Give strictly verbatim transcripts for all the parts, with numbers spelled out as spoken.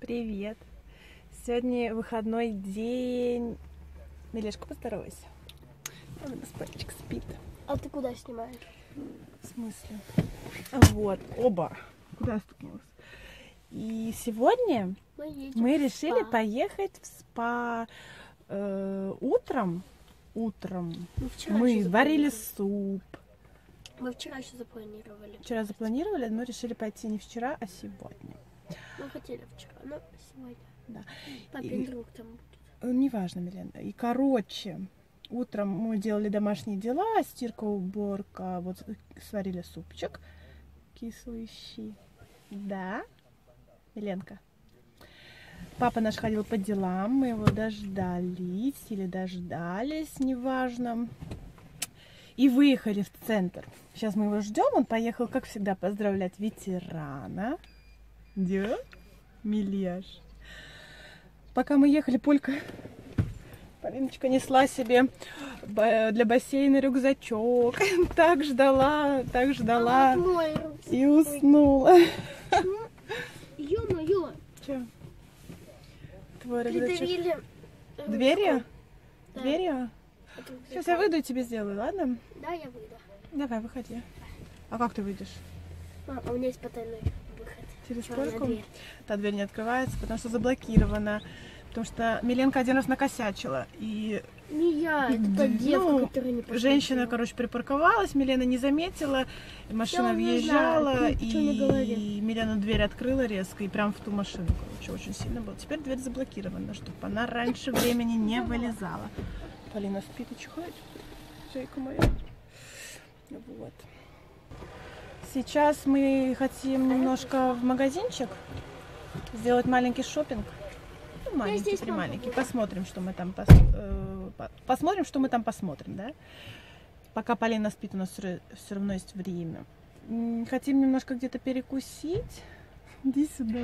Привет! Сегодня выходной день. Милешка, поздоровайся. Он у нас пальчик спит. А ты куда снимаешь? В смысле? Вот, оба. Куда стукнулась? И сегодня мы, мы решили спа. поехать в спа э, утром. Утром мы, мы варили суп. Мы вчера еще запланировали. Вчера запланировали, но решили пойти не вчера, а сегодня. Мы хотели вчера, но сегодня. Да. Папин И... друг там будет. Неважно, Милена. И короче, утром мы делали домашние дела, стирка, уборка, вот сварили супчик кислый щи. Да, Миленка? Папа наш ходил по делам, мы его дождались или дождались, неважно. И выехали в центр. Сейчас мы его ждем. Он поехал, как всегда, поздравлять ветерана. Да, Миляш. Пока мы ехали, Полька, Полиночка несла себе для бассейна рюкзачок. Так ждала, так ждала. А, вот и уснула. Ё-моё. Че? Твой рюкзачок. Придавили... Дверью? Да. Дверью? Сейчас я выйду и тебе сделаю, ладно? Да, я выйду. Давай, выходи. А как ты выйдешь? А, а у меня есть потайной выход. Через Черная порку? дверь. Та дверь не открывается, потому что заблокирована. Потому что Миленка один раз накосячила. И не я, это та девка, ну, которая не посмотрела. Женщина, короче, припарковалась, Милена не заметила, и машина въезжала, и, и Милена дверь открыла резко, и прям в ту машину, короче, очень сильно было. Теперь дверь заблокирована, чтобы она раньше времени не вылезала. Полина спит и чихает. Зайка моя. Вот. Сейчас мы хотим немножко в магазинчик сделать маленький шопинг. Ну, маленький, при маленький. Посмотрим, что мы там пос... э, посмотрим, что мы там посмотрим, да? Пока Полина спит, у нас все равно есть время. Хотим немножко где-то перекусить. Иди сюда.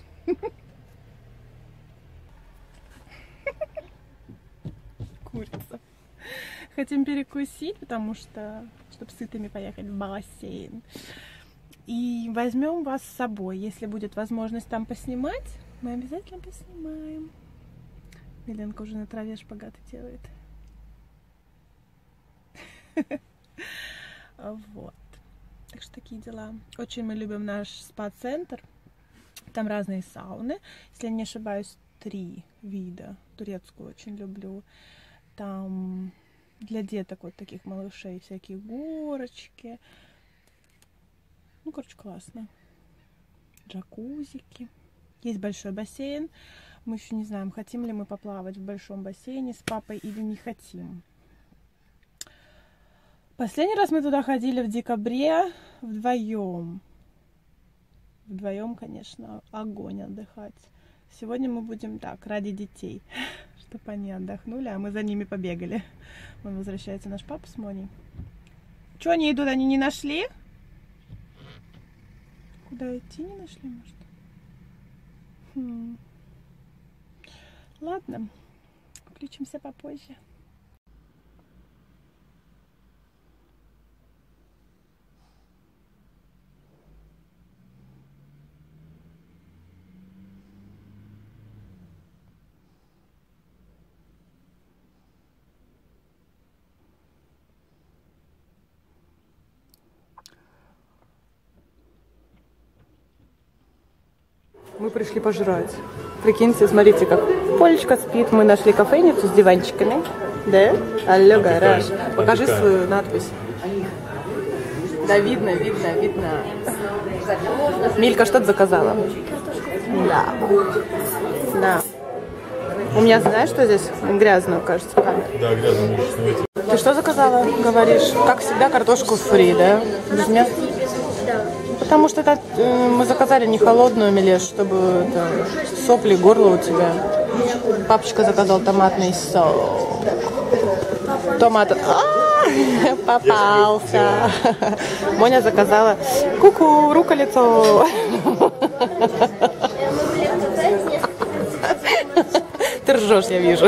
Курица. Хотим перекусить, потому что, чтобы сытыми поехать в бассейн. И возьмем вас с собой. Если будет возможность там поснимать, мы обязательно поснимаем. Миленка уже на траве шпагаты делает. Вот. Так что такие дела. Очень мы любим наш спа-центр. Там разные сауны. Если я не ошибаюсь, три вида. Турецкую очень люблю. Там для деток вот таких малышей всякие горочки. Ну, короче, классно. Джакузики. Есть большой бассейн. Мы еще не знаем, хотим ли мы поплавать в большом бассейне с папой или не хотим. Последний раз мы туда ходили в декабре вдвоем. Вдвоем, конечно, огонь отдыхать. Сегодня мы будем так, ради детей, чтобы они отдохнули, а мы за ними побегали. Он возвращается, наш папа с Моней. Что они идут, они не нашли? Куда идти не нашли, может? Хм. Ладно, включимся попозже. Мы пришли пожрать. Прикиньте, смотрите, как Полечка спит. Мы нашли кафейницу с диванчиками. Да? Алло, гараж. Покажи свою надпись. Да, видно, видно, видно. Милька что-то заказала. Да. Да. У меня, знаешь, что здесь грязно, кажется, камера? Да, грязно. Ты что заказала, говоришь? Как всегда, картошку фри, да? Без мяса? Потому что это, э, мы заказали не холодную, Милеш, чтобы это, сопли, горло у тебя. Папочка заказал томатный соус. Томат. А-а-а, попался. Моня заказала ку-ку, руколицо. Ты ржешь, я вижу.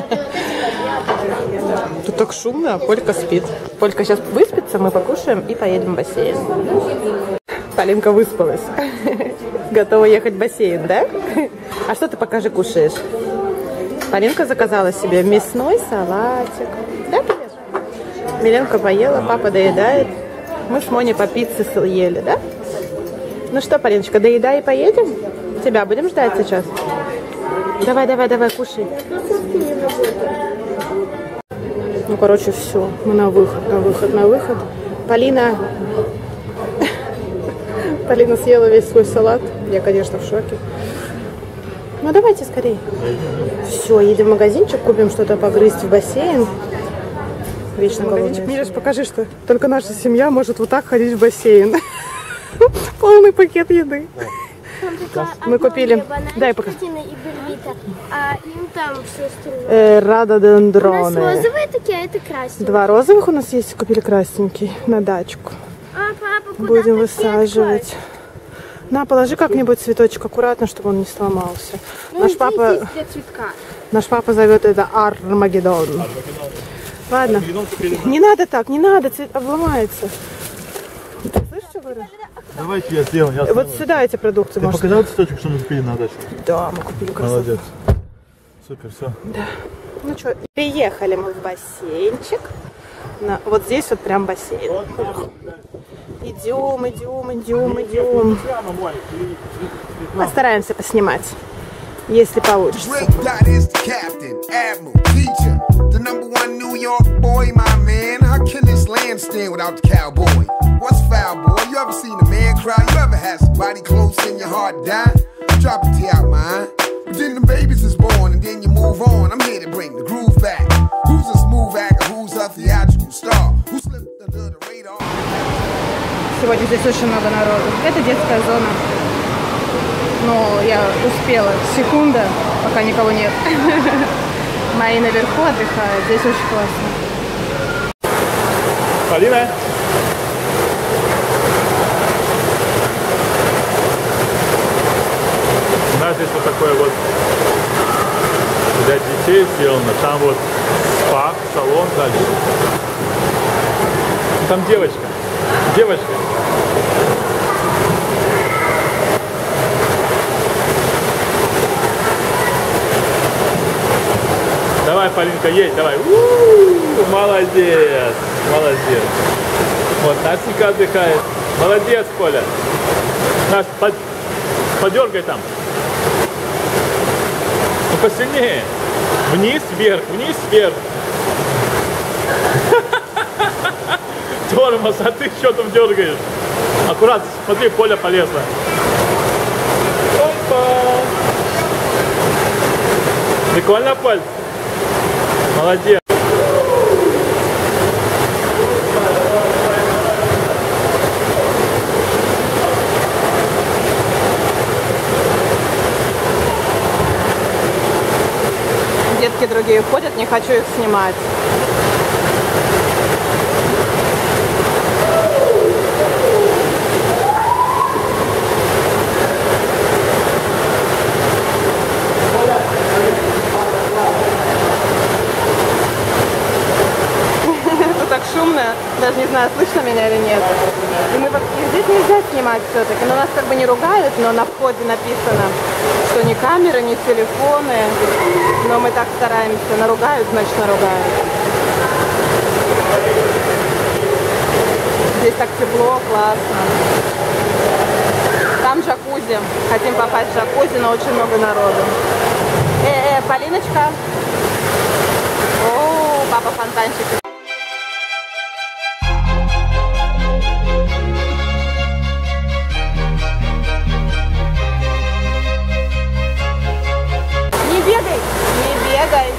Тут так шумно, а Полька спит. Полька сейчас выспится, мы покушаем и поедем в бассейн. Полинка выспалась. Готова ехать в бассейн, да? А что ты, покажи, кушаешь? Полинка заказала себе мясной салатик. Да, Полин? Миленка поела, папа доедает. Мы с Моней по пицце съели, да? Ну что, Полиночка, доедай и поедем? Тебя будем ждать сейчас? Давай, давай, давай, кушай. Ну, короче, все. Мы на выход, на выход, на выход. Полина... Полина съела весь свой салат. Я, конечно, в шоке. Ну, давайте скорее. Все, едем в магазинчик, купим что-то погрызть в бассейн. Вечно голодная. Мириш, покажи, что только наша семья может вот так ходить в бассейн. Полный пакет еды. Мы купили... Дай пока. А им там все остальное. Рододендроны. У нас розовые такие, а это красненькие. Два розовых у нас есть, купили красненький на дачку. А, папа, куда будем высаживать. На, положи как-нибудь цветочек аккуратно, чтобы он не сломался. Ну, наш папа, наш папа зовет это Армагеддон. Ладно, не надо так, не надо, цвет обломается. Слышишь, что говорю? Давайте я сделаю. Я вот сюда эти продукты. Ты показал цветочек, что мы купили на дачу? Да, мы купили красоту. Молодец. Супер, все. Да. Ну что, приехали мы в бассейнчик. На, вот здесь вот прям бассейн. Идем, идем, идем, идем. Постараемся поснимать, если получится. Then the babies is born and then you move on. I'm here to bring the groove back. Who's a smooth actor? Who's a theatrical star? Who slipped under the radar? Сегодня здесь очень много народу. Это детская зона. Но я успела. Секунда, пока никого нет. Мои наверху отдыхают. Здесь очень классно. Полина? У нас здесь вот такое вот для детей сделано. Там вот спа, салон дальше. Там девочка. Девочка. Давай, Полинка, едь, давай. У-у-у, молодец, молодец. Вот Настенька отдыхает. Молодец, Коля. Настя, под, подергай там. Ну, посильнее. Вниз, вверх, вниз, вверх. Тормоз, а ты что там дергаешь? Аккуратно, смотри, Коля полезла. Опа! Прикольно, Поль? Молодец. Детки другие ходят, не хочу их снимать. Это так шумно, даже не знаю, слышно меня или нет. И мы, и здесь нельзя снимать все-таки, но нас как бы не ругают, но на входе написано, что ни камеры, ни телефоны, но мы так стараемся, наругают, значит наругают. Здесь так тепло, классно. Там джакузи, хотим попасть в джакузи, но очень много народу. Э, э, Полиночка. О, папа фонтанчик. Не бегай, не бегай.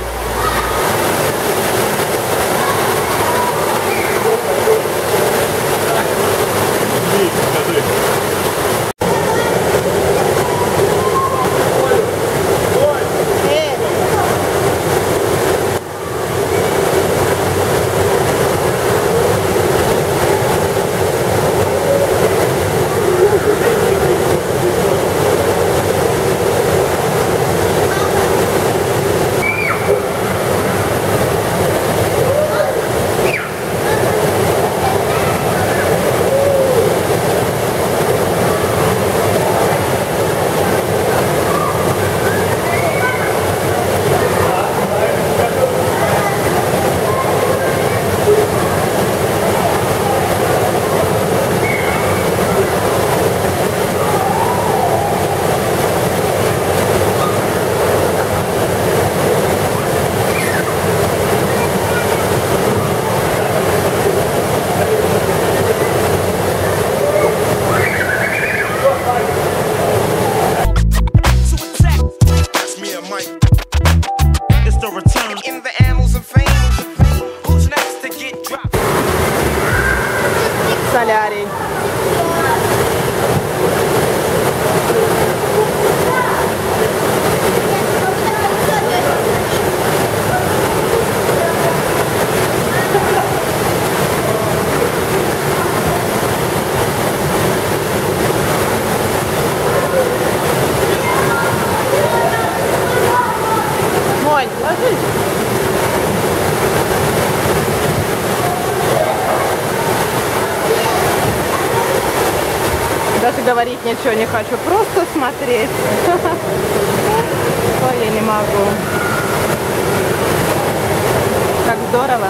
малярий. Монь, ложись. Даже говорить ничего не хочу, просто смотреть. Ой, я не могу. Как здорово.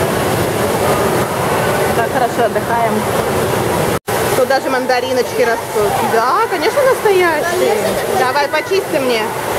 Так хорошо отдыхаем. Тут даже мандариночки растут. Да, конечно, настоящие. Давай, почисти мне.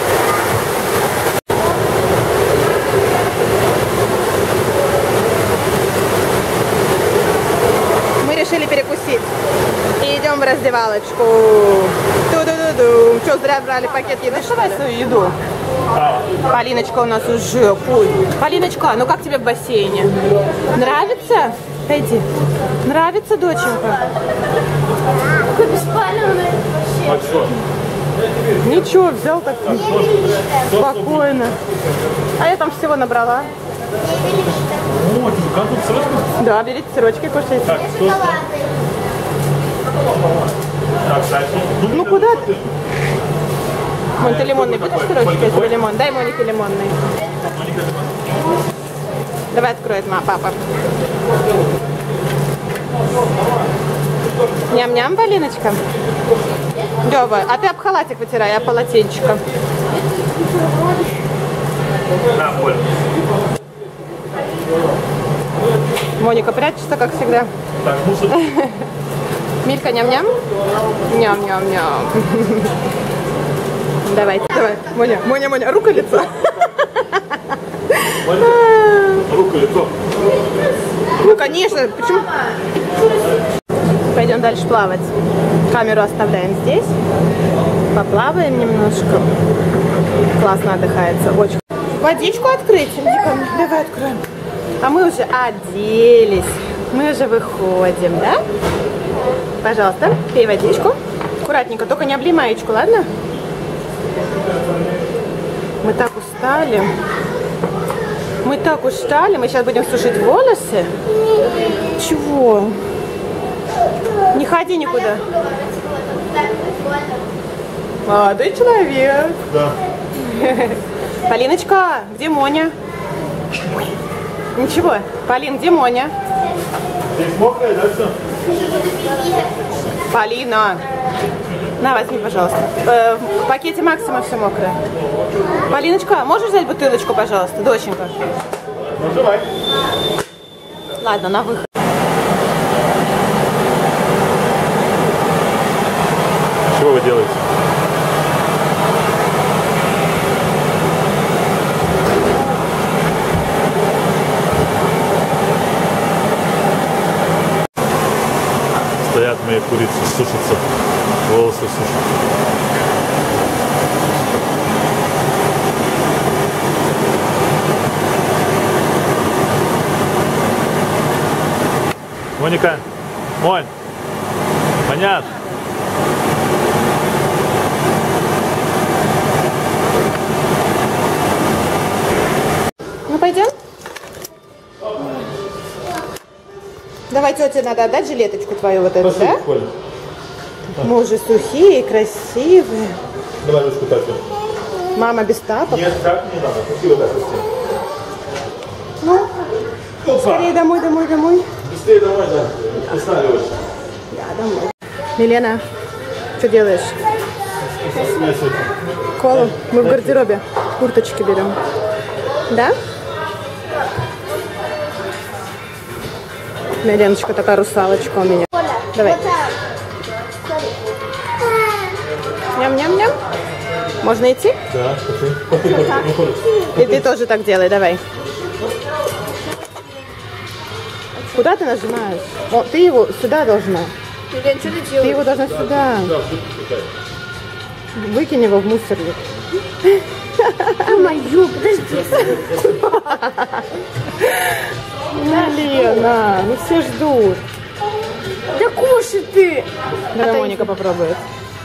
Мы решили перекусить. И идем в раздевалочку. Ту-ду-ду-ду. Что, зря брали пакет еды? Давай свою еду. Полиночка у нас уже. Ой. Полиночка, ну как тебе в бассейне? Нравится? Пойди. Нравится, доченька? Какой беспалевный. А что? Ничего, взял так спокойно. А я там всего набрала. О, ты как тут срочно? Да, берите сырочки, кушайте. Так, что? Так, Саша. Ну куда ты? Монь, ты лимонный будешь сырочки, если лимон? Дай Монике лимонный. Давай откроет мама, папа. Ням-ням, Полиночка. Лёва, а ты об халатик вытирай, а полотенчика. На, Поль. Моника прячется, как всегда. Так, мусор. Милька, ням-ням? Ням-ням-ням. Давайте, давай. Моня, Моня, Моня, рука, лицо. Рука, лицо. Ну, конечно, почему? Пойдем дальше плавать. Камеру оставляем здесь. Поплаваем немножко. Классно отдыхается, очень. Водичку открыть? Давай откроем. А мы уже оделись. Мы уже выходим, да? Пожалуйста, пей водичку. Аккуратненько, только не облей маечку, ладно? Мы так устали. Мы так устали. Мы сейчас будем сушить волосы. Чего? Не ходи никуда. Молодой человек. Да. Полиночка, где Моня? Ничего. Полин, где Моня? Здесь мокрая, да, все? Полина. На, возьми, пожалуйста. Э, в пакете Максима все мокрое. Полиночка, можешь взять бутылочку, пожалуйста, доченька? Ну, давай. Ладно, на выход. Что вы делаете? Стоят мои курицы, сушатся, волосы сушат. Моника, Монь, Монят. Ну, пойдем? Давай, тете надо отдать жилеточку твою вот эту, да? Коля. Мы уже сухие, красивые. Давай ручку так. Мама без тапок. Нет, так не надо. Красиво так. Ну, скорее домой, домой, домой. Быстрее домой, да. Останавливайся. Да, домой. Милена, что делаешь? Колу. Мы в гардеробе курточки берем. Да? Миленочка такая русалочка у меня. Давай. Ням-ням-ням. Можно идти? Да, пошли. И ты тоже так делай, давай. Куда ты нажимаешь? О, ты его сюда должна. Милен, что ты Ты делаешь? его должна сюда. Выкинь его в мусорник. Мою, подожди. Лена, ну все ждут. Да Да кушай ты! Давай Моника попробует.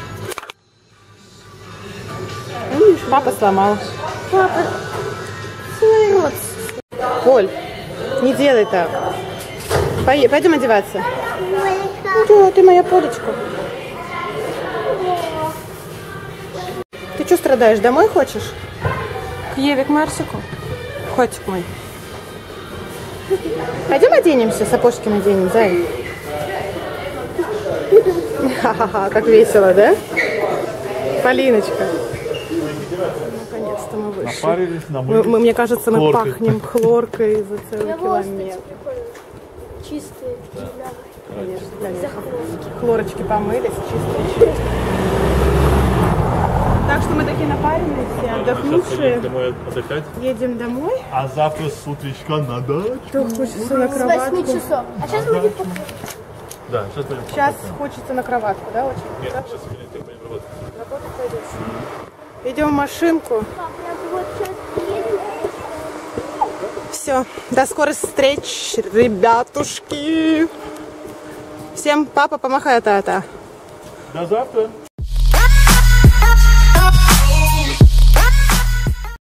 Папа сломал. Папа, свой рот. Оль, не делай так. Пой- Пойдем одеваться. Да, ты моя полечка. Ты что страдаешь? Домой хочешь? К Еве, к Марсику? Котик мой. Пойдем оденемся, сапожки наденем, зай. Ха-ха-ха, как весело, да? Полиночка. Наконец-то мы вышли. Напарились, Мы, намылись. мы, мне кажется, мы Хлоркой. пахнем хлоркой за целый Я волосы километр. прикольные. Чистые. Да. Конечно, конечно. Хлорочки помылись, чистые. Так что мы такие напаренные, все Сейчас отдохнувшие. пойдем домой отдыхать. Едем домой. А завтра с утречка на дачу. Кто хочется на С восьми кроватку? часов. А сейчас будет пока. Да, сейчас пойдем. Сейчас хочется на кроватку, да, очень? Нет, Да? сейчас пойдем работать. Работать пойдешь? Идем в машинку. Пап, я вот сейчас приедем. Все, до скорых встреч, ребятушки. Всем папа, помахай, тата. До завтра.